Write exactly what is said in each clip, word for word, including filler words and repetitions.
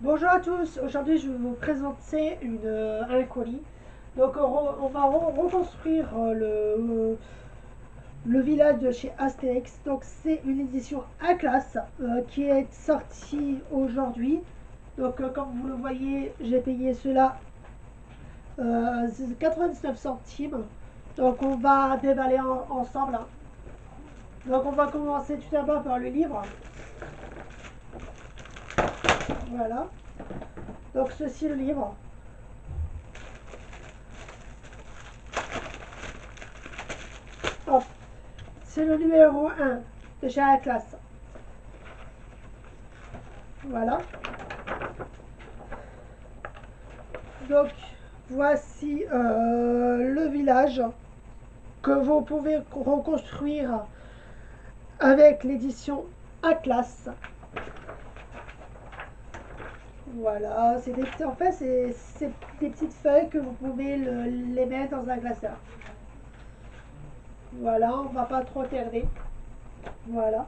Bonjour à tous, aujourd'hui je vais vous présenter une, euh, un colis. Donc on, on va re- reconstruire euh, le, le village de chez Astérix. Donc c'est une édition A classe euh, qui est sortie aujourd'hui. Donc euh, comme vous le voyez, j'ai payé cela euh, quatre-vingt-dix-neuf centimes. Donc on va déballer en- ensemble. Donc on va commencer tout d'abord par le livre. Voilà. Donc ceci le livre. Hop. C'est le numéro un de chez la classe. Voilà. Donc, voici euh, le village que vous pouvez reconstruire avec l'édition Atlas. Voilà, c'est des, en fait, c'est des petites feuilles que vous pouvez le, les mettre dans un glaceur. Voilà, on va pas trop tarder. Voilà.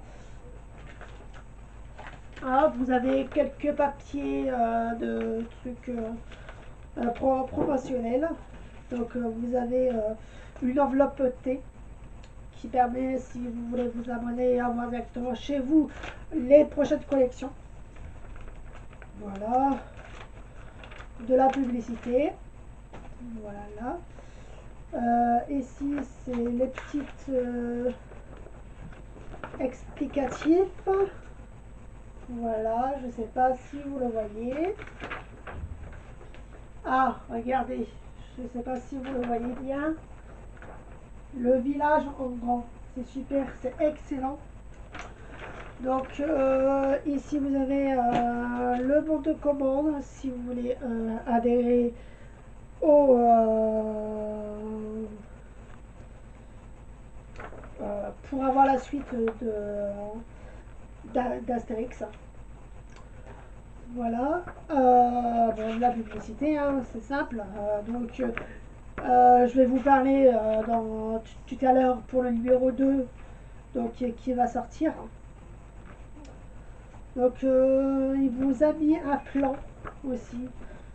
Ah, vous avez quelques papiers euh, de trucs euh, euh, pro promotionnels. Donc, euh, vous avez euh, une enveloppe T qui permet, si vous voulez vous abonner et avoir directement chez vous les prochaines collections. Voilà. De la publicité. Voilà. Euh, ici, c'est les petites euh, explicatifs. Voilà, je ne sais pas si vous le voyez. Ah, regardez, je ne sais pas si vous le voyez bien. Le village en grand, c'est super, c'est excellent. Donc euh, ici vous avez euh, le bon de commande si vous voulez euh, adhérer au euh, euh, pour avoir la suite d'Astérix. Voilà. Euh, bon, la publicité, hein, c'est simple. Euh, donc euh, je vais vous parler euh, dans, tout à l'heure pour le numéro deux donc, qui va sortir. Donc euh, il vous a mis un plan aussi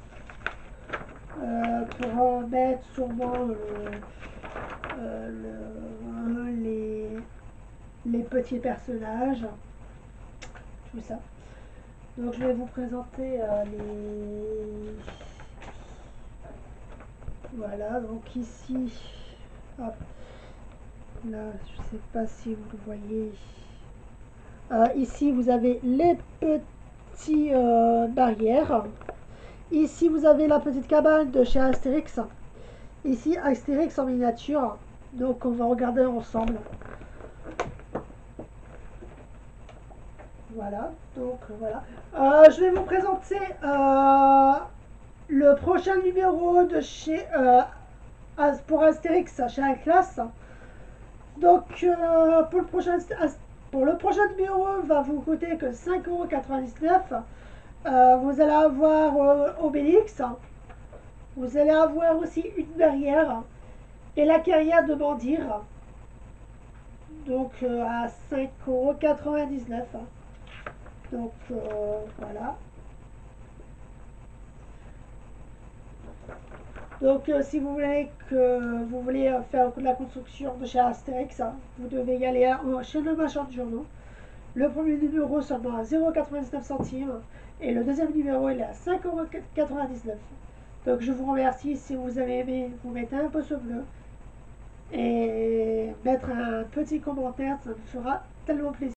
euh, pour mettre sûrement euh, euh, le, les, les petits personnages, tout ça. Donc je vais vous présenter euh, les... Voilà, donc ici, hop, là, je sais pas si vous le voyez. Euh, ici, vous avez les petits euh, barrières. Ici, vous avez la petite cabane de chez Astérix. Ici, Astérix en miniature. Donc, on va regarder ensemble. Voilà, donc voilà. Euh, je vais vous présenter euh, le prochain numéro de chez euh, pour Astérix chez la classe. Donc, euh, pour, le prochain, pour le prochain numéro, va vous coûter que cinq euros quatre-vingt-dix-neuf. Euh, vous allez avoir euh, Obélix. Vous allez avoir aussi une barrière et la carrière de Bandir. Donc, euh, à cinq euros quatre-vingt-dix-neuf. Donc, euh, voilà. Donc, euh, si vous voulez que vous voulez euh, faire de la construction de chez Astérix, hein, vous devez y aller à, chez le marchand de journaux. Le premier numéro seulement à zéro virgule quatre-vingt-dix-neuf centimes et le deuxième numéro il est à cinq euros quatre-vingt-dix-neuf. Donc je vous remercie. Si vous avez aimé, vous mettez un pouce bleu et mettre un petit commentaire, ça me fera tellement plaisir.